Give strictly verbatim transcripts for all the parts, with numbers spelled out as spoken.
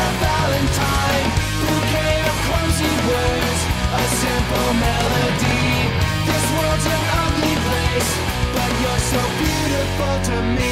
your valentine. Bouquet of clumsy words, a simple melody. This world's an ugly place, but you're so beautiful to me.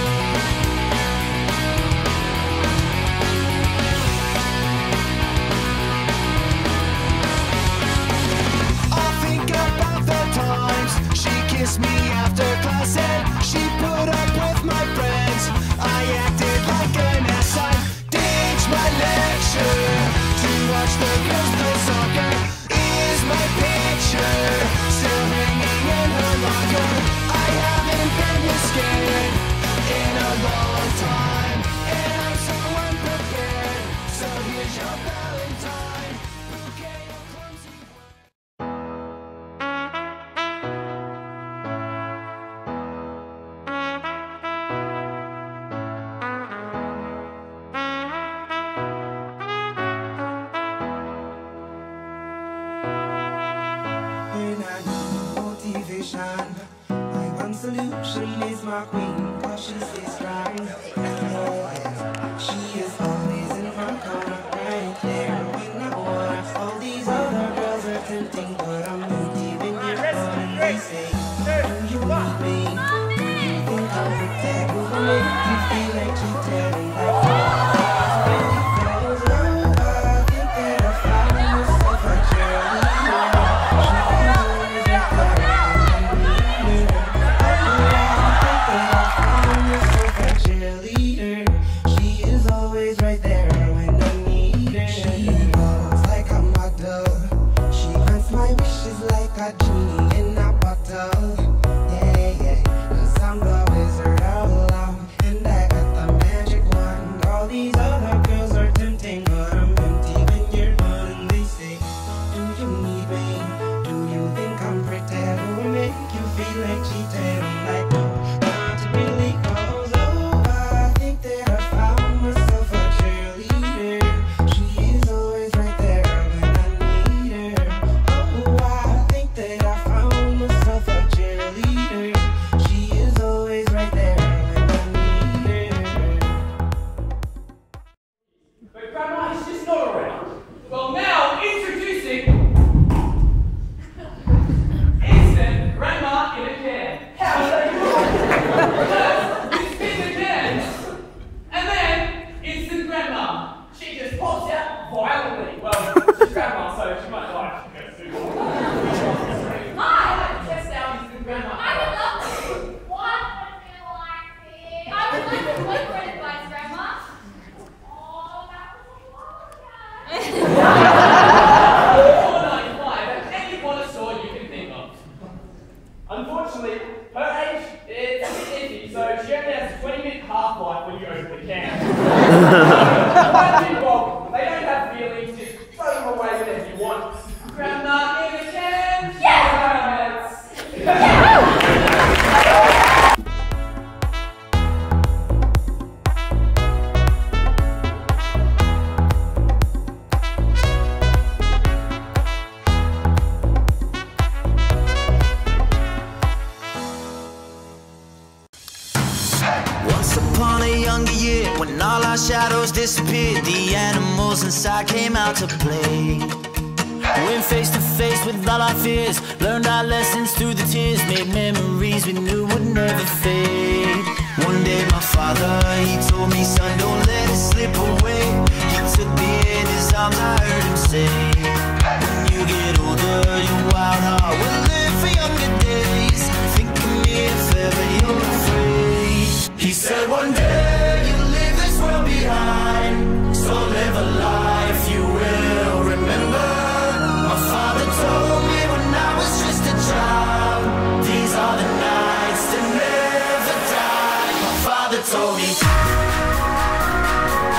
I'll think about the times she kissed me after class and she put up with my friends. I acted like an ass. I ditched my lecture to watch the girls play soccer. Is my picture still hanging in her locker? I haven't been this scared in a long time, and I'm so unprepared. So here's your valentine, bouquet of clumsy When I need motivation, my one solution is my queen, cause she stays strong. Oh, yeah. She is always in my corner, right there when I want. All these other girls are tempting, but I'm empty when you're gone. And they say, do you want me? Do you think I'm protected? Will I make you feel like cheated? And like unfortunately, her age is a bit iffy, so she only has a twenty minute half-life when you open the can. Well, they don't have feelings, just throw them away whenever you want. Grandma in a can! Yes! Once upon a younger year, when all our shadows disappeared, the animals inside came out to play. Went face to face with all our fears, learned our lessons through the tears, made memories we knew would never fade. One day my father, he told me, son, don't let it slip away. He took me in his arms, I heard him say, when you get older, your wild heart will live for younger days. Think of me if ever you're afraid. He said one day you'll leave this world behind, so live a life you will remember. My father told me when I was just a child, these are the nights that never die. My father told me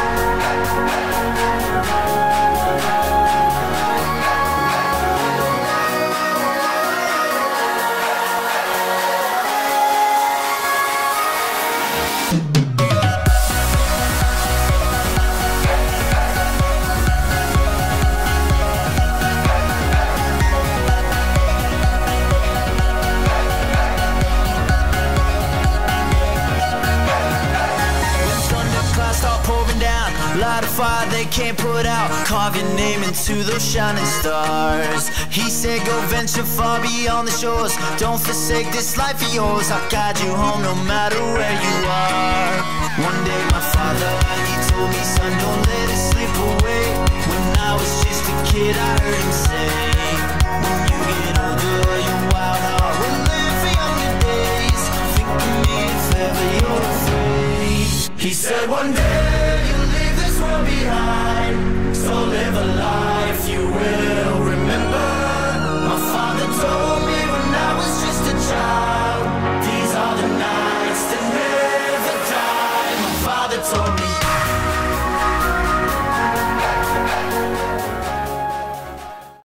Light a fire they can't put out, carve your name into those shining stars. He said go venture far beyond the shores, don't forsake this life of yours. I'll guide you home no matter where you are. One day my father, he told me, son, don't let it slip away. When I was just a kid I heard him say, when you get older your wild heart will live for younger days. Think of me if ever you're afraid. He said one day